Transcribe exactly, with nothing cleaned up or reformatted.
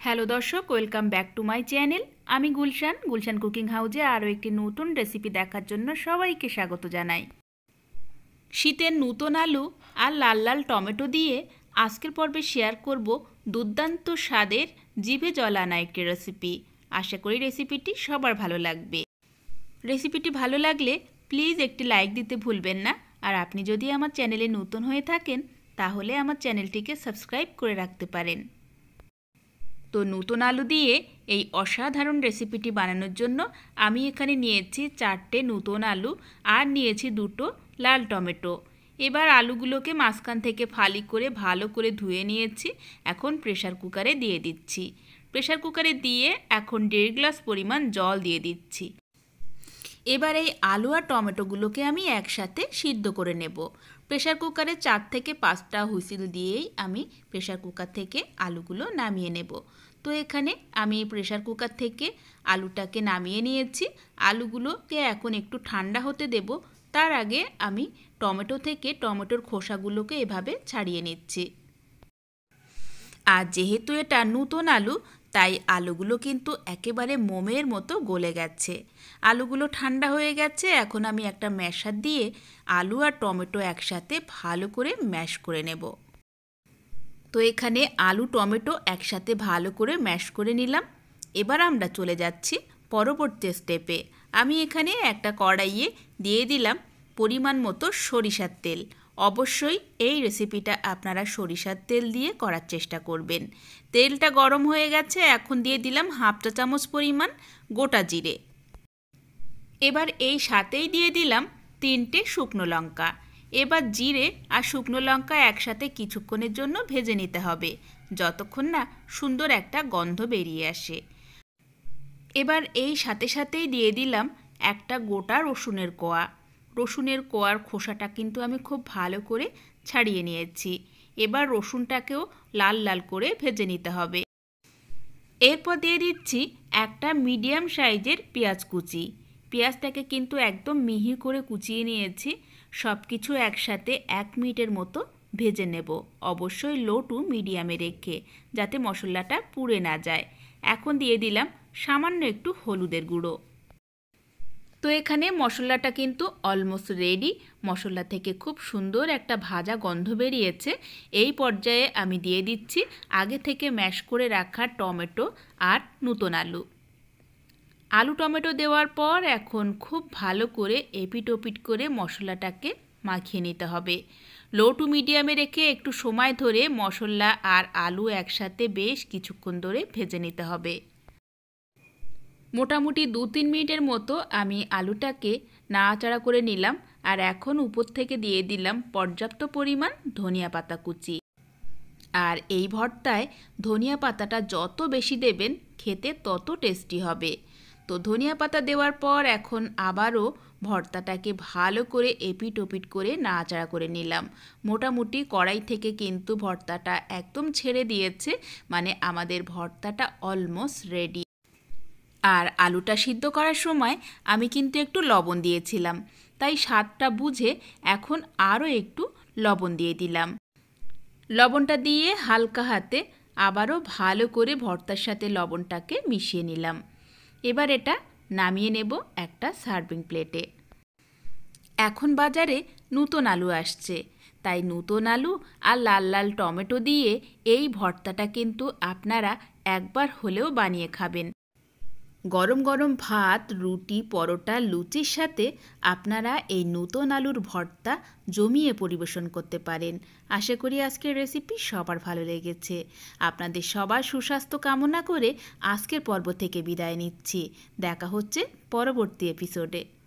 Hello দর্শক, welcome back to my channel. আমি Gulshan Gulshan cooking হাউজে আরও একটি নতুন রেসিপি দেখার জন্য সবাইকে স্বাগত জানাই। শীতের নতুন আলু আর লাল লাল টমেটো দিয়ে আজকের পর্বে শেয়ার করব দুর্দান্ত স্বাদের জিভে জল আনা একটি রেসিপি। আশা করি রেসিপিটি সবার ভালো লাগবে। রেসিপিটি ভালো লাগলে প্লিজ একটি লাইক দিতে ভুলবেন না। আর আপনি যদি আমার চ্যানেলে নতুন হয়ে থাকেন তাহলে আমার চ্যানেলটিকে সাবস্ক্রাইব করে রাখতে পারেন। তো নতুন আলু দিয়ে এই অসাধারণ রেসিপিটি বানানোর জন্য আমি এখানে নিয়েছি চারটে নতুন আলু আর নিয়েছি দুটো লাল টমেটো। এবার আলুগুলোকে মাঝখান থেকে ফালি করে ভালো করে ধুয়ে নিয়েছি। এখন প্রেসার কুকারে দিয়ে দিচ্ছি। প্রেসার কুকারে দিয়ে এখন দেড় গ্লাস পরিমাণ জল দিয়ে দিচ্ছি। এবার এই আলু আর টমেটোগুলোকে আমি একসাথে সিদ্ধ করে নেব। প্রেসার কুকারে চার থেকে পাঁচটা হুইসেল দিয়েই আমি প্রেসার কুকার থেকে আলুগুলো নামিয়ে নেব। তো এখানে আমি প্রেসার কুকার থেকে আলুটাকে নামিয়ে নিয়েছি। আলুগুলোকে এখন একটু ঠান্ডা হতে দেব। তার আগে আমি টমেটো থেকে টমেটোর খোসাগুলোকে এভাবে ছাড়িয়ে নিচ্ছি। আর যেহেতু এটা নতুন আলু তাই আলুগুলো কিন্তু একেবারে মোমের মতো গলে গেছে। আলুগুলো ঠান্ডা হয়ে গেছে। এখন আমি একটা ম্যাশার দিয়ে আলু আর টমেটো একসাথে ভালো করে ম্যাশ করে নেব। তো এখানে আলু টমেটো একসাথে ভালো করে ম্যাশ করে নিলাম। এবার আমরা চলে যাচ্ছি পরবর্তী স্টেপে। আমি এখানে একটা কড়াইয়ে দিয়ে দিলাম পরিমাণ মতো সরিষার তেল। অবশ্যই এই রেসিপিটা আপনারা সরিষার তেল দিয়ে করার চেষ্টা করবেন। তেলটা গরম হয়ে গেছে। এখন দিয়ে দিলাম হাফ চা চামচ পরিমাণ গোটা জিরে। এবার এই সাথেই দিয়ে দিলাম তিনটে শুকনো লঙ্কা। এবার জিরে আর শুকনো লঙ্কা একসাথে কিছুক্ষণের জন্য ভেজে নিতে হবে, যতক্ষণ না সুন্দর একটা গন্ধ বেরিয়ে আসে। এবার এই সাথে সাথেই দিয়ে দিলাম একটা গোটা রসুনের কোয়া। রসুনের কোয়ার খোসাটা কিন্তু আমি খুব ভালো করে ছাড়িয়ে নিয়েছি। এবার রসুনটাকেও লাল লাল করে ভেজে নিতে হবে। এরপর দিয়ে দিচ্ছি একটা মিডিয়াম সাইজের পেঁয়াজ কুচি। পেঁয়াজটাকে কিন্তু একদম মিহি করে কুচিয়ে নিয়েছি। সব কিছু একসাথে এক মিনিটের মতো ভেজে নেব, অবশ্যই লো টু মিডিয়ামে রেখে, যাতে মশলাটা পুড়ে না যায়। এখন দিয়ে দিলাম সামান্য একটু হলুদের গুঁড়ো। তো এখানে মশলাটা কিন্তু অলমোস্ট রেডি। মশলা থেকে খুব সুন্দর একটা ভাজা গন্ধ বেরিয়েছে। এই পর্যায়ে আমি দিয়ে দিচ্ছি আগে থেকে ম্যাশ করে রাখা টমেটো আর নতুন আলু। আলু টমেটো দেওয়ার পর এখন খুব ভালো করে এপিট ওপিট করে মশলাটাকে মাখিয়ে নিতে হবে। লো টু মিডিয়ামে রেখে একটু সময় ধরে মশলা আর আলু একসাথে বেশ কিছুক্ষণ ধরে ভেজে নিতে হবে। মোটামুটি দু তিন মিনিটের মতো আমি আলুটাকে নাড়াচাড়া করে নিলাম। আর এখন উপর থেকে দিয়ে দিলাম পর্যাপ্ত পরিমাণ ধনিয়া পাতা কুচি। আর এই ভর্তায় ধনিয়া পাতাটা যত বেশি দেবেন খেতে তত টেস্টি হবে। তো ধনিয়া পাতা দেওয়ার পর এখন আবারও ভর্তাটাকে ভালো করে এপিট ওপিট করে নাড়াচাড়া করে নিলাম। মোটামুটি কড়াই থেকে কিন্তু ভর্তাটা একদম ছেড়ে দিয়েছে, মানে আমাদের ভর্তাটা অলমোস্ট রেডি। আর আলুটা সিদ্ধ করার সময় আমি কিন্তু একটু লবণ দিয়েছিলাম, তাই স্বাদটা বুঝে এখন আরও একটু লবণ দিয়ে দিলাম। লবণটা দিয়ে হালকা হাতে আবারও ভালো করে ভর্তার সাথে লবণটাকে মিশিয়ে নিলাম। এবার এটা নামিয়ে নেব একটা সার্ভিং প্লেটে। এখন বাজারে নতুন আলু আসছে, তাই নতুন আলু আর লাল লাল টমেটো দিয়ে এই ভর্তাটা কিন্তু আপনারা একবার হলেও বানিয়ে খাবেন। গরম গরম ভাত, রুটি, পরোটা, লুচির সাথে আপনারা এই নতুন আলুর ভর্তা জমিয়ে পরিবেশন করতে পারেন। আশা করি আজকের রেসিপি সবার ভালো লেগেছে। আপনাদের সবার সুস্বাস্থ্য কামনা করে আজকের পর্ব থেকে বিদায় নিচ্ছি। দেখা হচ্ছে পরবর্তী এপিসোডে।